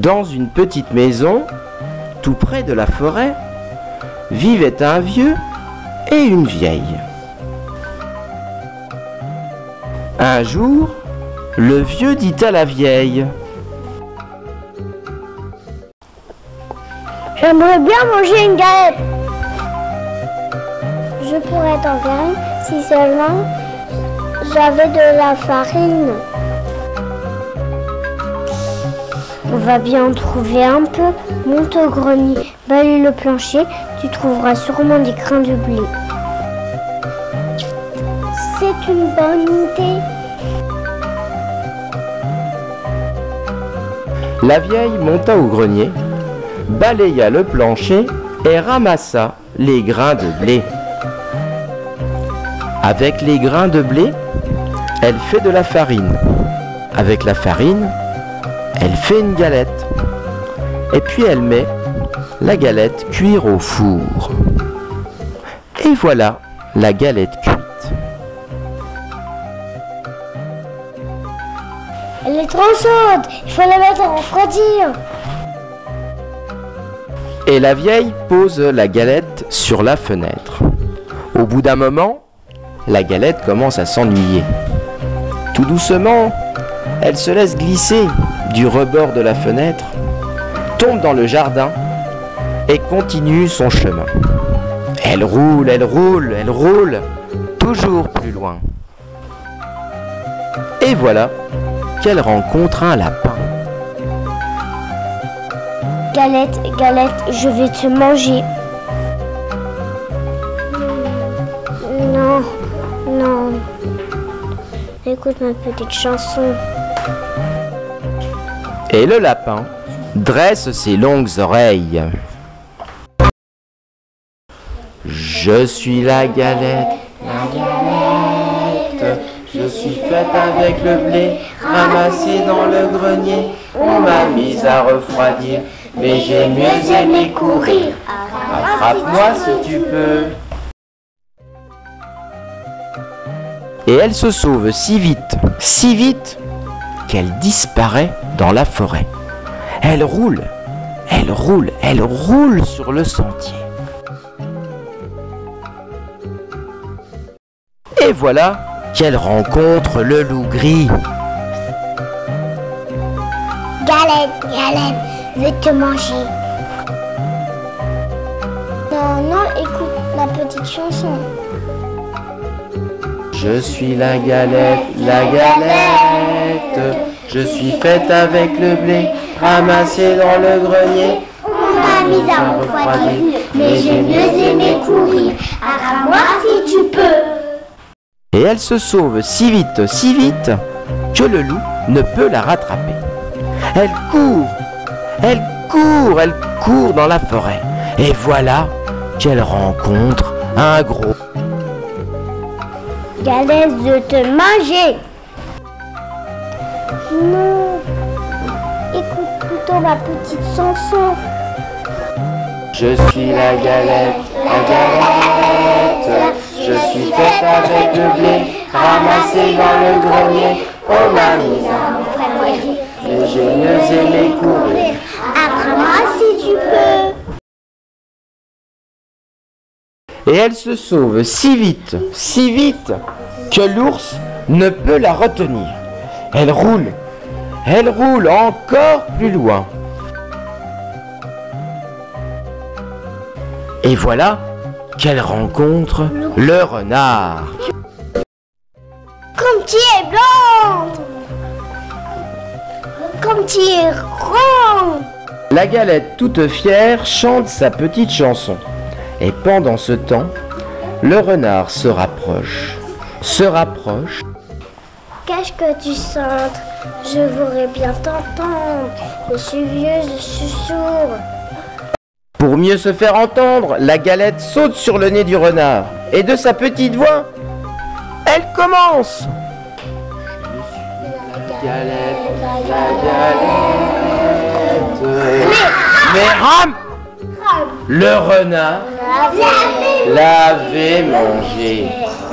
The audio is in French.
Dans une petite maison, tout près de la forêt, vivaient un vieux et une vieille. Un jour, le vieux dit à la vieille: J'aimerais bien manger une galette. Je pourrais t'en faire une si seulement j'avais de la farine. On va bien en trouver un peu. Monte au grenier, balaye le plancher, tu trouveras sûrement des grains de blé. C'est une bonne idée. La vieille monta au grenier, balaya le plancher et ramassa les grains de blé. Avec les grains de blé, elle fait de la farine. Avec la farine, elle fait une galette. Et puis elle met la galette cuire au four. Et voilà la galette cuite. Elle est trop chaude, il faut la mettre à refroidir. Et la vieille pose la galette sur la fenêtre. Au bout d'un moment, la galette commence à s'ennuyer. Tout doucement, elle se laisse glisser du rebord de la fenêtre, tombe dans le jardin et continue son chemin. Elle roule, elle roule, elle roule, toujours plus loin. Et voilà qu'elle rencontre un lapin. Galette, galette, je vais te manger. Non, non. Écoute ma petite chanson. Et le lapin dresse ses longues oreilles. Je suis la galette, je suis faite avec le blé, ramassé dans le grenier. On m'a mise à refroidir, mais j'ai mieux aimé courir. Attrape-moi si tu peux. Et elle se sauve si vite, qu'elle disparaît dans la forêt. Elle roule, elle roule, elle roule sur le sentier. Et voilà qu'elle rencontre le loup gris. Galette, galette, je vais te manger. Non, non, écoute ma petite chanson. Je suis la galette, je suis faite avec le blé, ramassé dans le grenier. On m'a mise à refroidir, mais j'ai mieux aimé courir. Attrape-moi si tu peux. Et elle se sauve si vite, que le loup ne peut la rattraper. Elle court, elle court, elle court dans la forêt. Et voilà qu'elle rencontre un gros. Galette, je te manger. Non, écoute plutôt ma petite chanson. Je suis la galette, je suis faite avec le blé, ramassé dans le grenier. On m'a mise à refroidir, mais j'ai mieux aimé courir. Attrape-moi si tu peux. Et elle se sauve si vite, que l'ours ne peut la retenir. Elle roule encore plus loin. Et voilà qu'elle rencontre le renard. Comme tu es blonde, comme tu es ronde. La galette, toute fière, chante sa petite chanson. Et pendant ce temps, le renard se rapproche. Qu'est-ce que tu sens? Je voudrais bien t'entendre. Je suis vieux, je suis sourd. Pour mieux se faire entendre, la galette saute sur le nez du renard. Et de sa petite voix, elle commence. La galette. Mais rame! Le renard l'avait mangé.